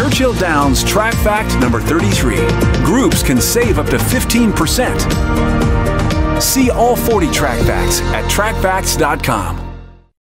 Churchill Downs track fact number 33. Groups can save up to 15%. See all 40 track facts at trackfacts.com.